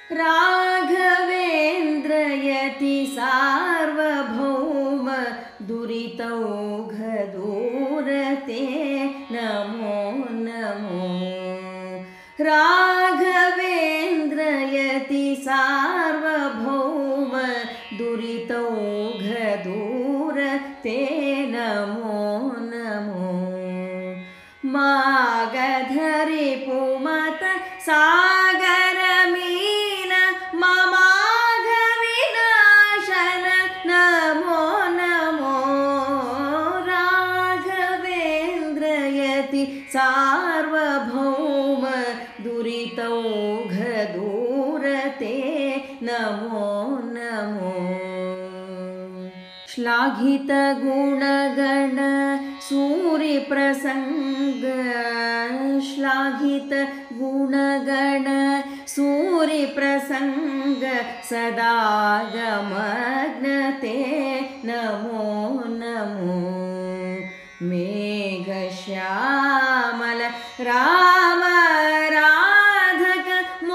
राघवेन्द्रयति सार्वभौम दुरितौघदूरते नमो नमो। राघवेन्द्रयति सार्वभौम दुरितौघदूरते नमो नमो। मागधरि पुमत सागरमीन ममाघविनाशन नमो नमो। राघवेन्द्रयति सार्वभौम दुरितौघदूरते नमो नमो। श्लाघित गुणगण सूरिप्रसंग श्लाघित गुणगण सूरिप्रसंग सदागमग्नते नमो नमो। मेघश्यामल राम राधक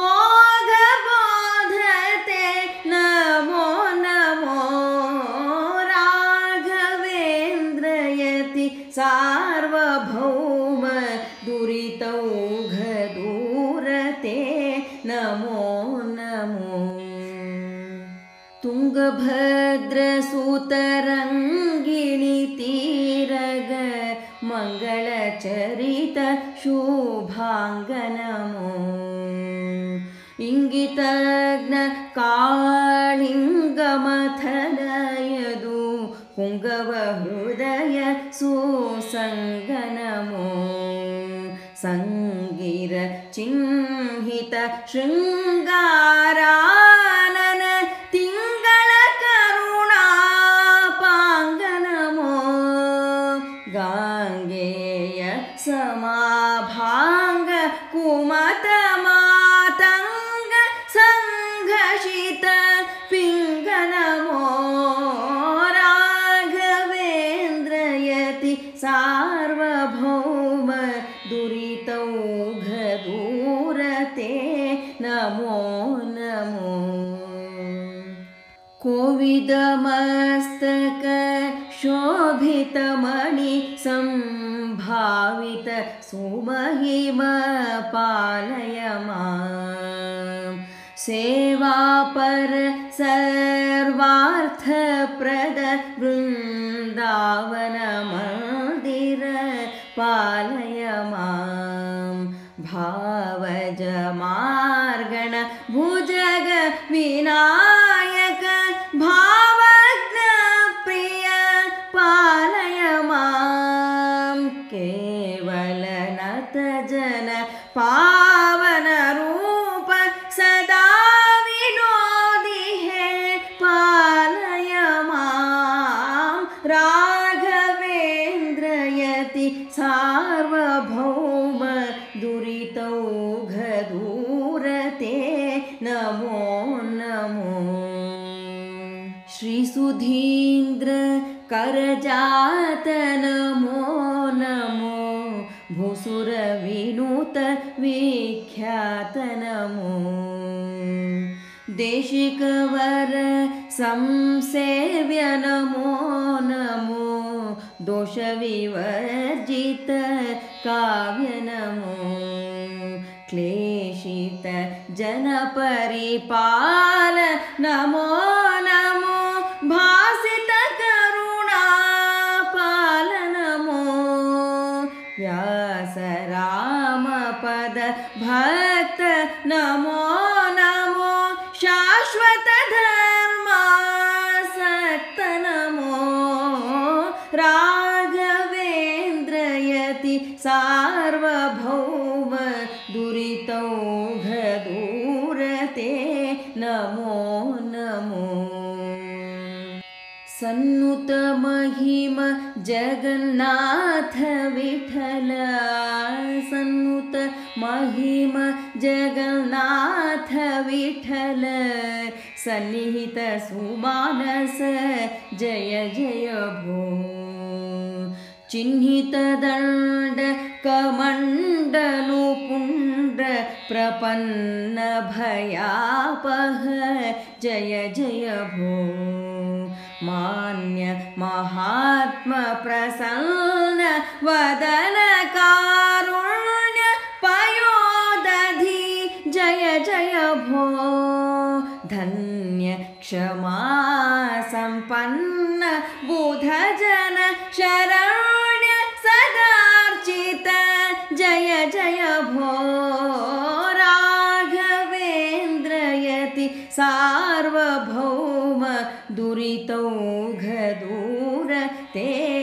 मोघबोधते नमो नमो। राघवेन्द्रयति सार्वभौम दुरितौघदूरते नमो नमो। तुंगभद्रसुतरंगिणी तीरग मंगलचरित शुभांग नमो। इंगितज्ञ कालिंगमथनयदु पुंगव हृदय सुसंग नमो। संगीर चिह्नित शृंगारानन तिंगल करुणापांग नमो। गांगेय समाभांग कुमत मातंग संघषित पिंग नमो। राघवेन्द्रयति सार्वभौम दुरितौघदूरते नमो नमो। कोविदमस्तक शोभितमणि संभावित सुमहिम पालय मां। सेवापर सर्वार्थप्रद वृन्दावन मंदिर पालय मां। भावज मार्गण भुजग विनायक भावज्ञ प्रिय पालय मां। केवल नत जन पावन रूप सदा विनोदी है पालय मां। राघवेन्द्रयति सार्वभौम दुरितौघदूरते नमो नमो। श्रीसुधीन्द्र करजात नमो नमो। भूसुर विनुत विख्यात नमो। देशिकवर संसेव्य नमो नमो। दोष विवर्जित काव्य नमो। क्लेशित जन परिपाल नमो नमो। भासित करुणापाल नमो। व्यास राम पद भक्त नमो नमो। शाश्वत धर्मासक्त नमो। राघवेन्द्रयति सार्वभौम दुरितौघदूरते नमो नमो। सन्नुत महिम जगन्नाथ विठल सन्नुत महिम जगन्नाथ विठल। सन्निहित सुमानस जय जय भो। चिन्हित दंड कमंडलु पुंड्र प्रपन्नभयापह जय जय भो मान्य महात्मा प्रसन्न वदन कारुण्य पयोदधि जय जय भो धन्य क्षमा संपन्न बुधजन शरण्य सदार्चित जय जय भो राघवेन्द्रयति सार्वभौम दुरितौघदूर ते